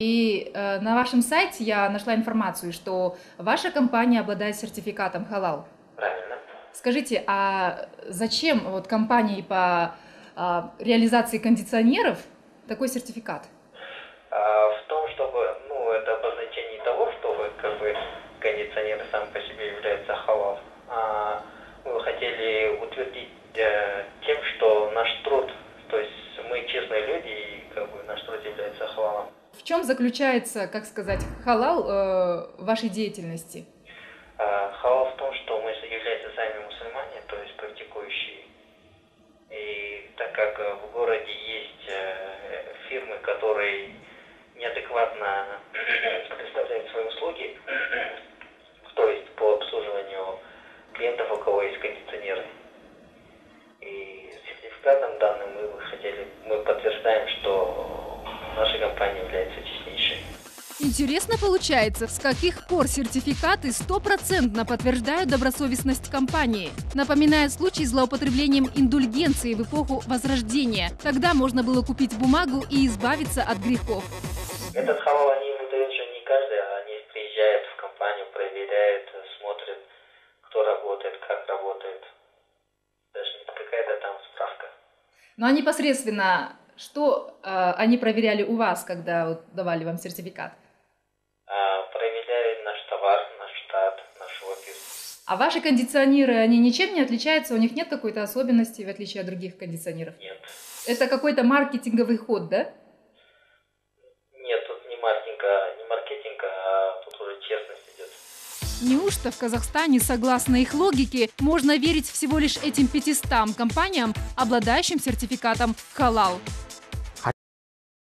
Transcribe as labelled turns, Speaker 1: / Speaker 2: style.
Speaker 1: И на вашем сайте я нашла информацию, что ваша компания обладает сертификатом халал.
Speaker 2: Правильно.
Speaker 1: Скажите, а зачем вот компании по реализации кондиционеров такой сертификат?
Speaker 2: В том, чтобы, это обозначение того, что кондиционер сам по себе является халал. Мы хотели утвердить тем, что наш труд, то есть мы честные люди, и наш труд является халалом.
Speaker 1: В чем заключается, как сказать, халал вашей деятельности?
Speaker 2: Халал в том, что мы являемся сами мусульмане, то есть практикующие. И так как в городе есть фирмы, которые неадекватно представляют свои услуги, то есть по обслуживанию клиентов, у кого есть кондиционеры. И сертификатом данным мы подтверждаем, что наша компания является честнейшей.
Speaker 1: Интересно получается, с каких пор сертификаты стопроцентно подтверждают добросовестность компании. Напоминает случай с злоупотреблением индульгенции в эпоху Возрождения. Тогда можно было купить бумагу и избавиться от грехов.
Speaker 2: Этот халал они выдают же не каждый, они приезжают в компанию, проверяют, смотрят, кто работает, как работает. Даже не какая-то там справка.
Speaker 1: Ну а непосредственно, что они проверяли у вас, когда давали вам сертификат?
Speaker 2: Проверяли наш товар, наш штат, наш офис.
Speaker 1: А ваши кондиционеры, они ничем не отличаются? У них нет какой-то особенности, в отличие от других кондиционеров?
Speaker 2: Нет.
Speaker 1: Это какой-то маркетинговый ход, да?
Speaker 2: Нет, тут не маркетинг, а тут уже честность идет.
Speaker 1: Неужто в Казахстане, согласно их логике, можно верить всего лишь этим 500 компаниям, обладающим сертификатом халал?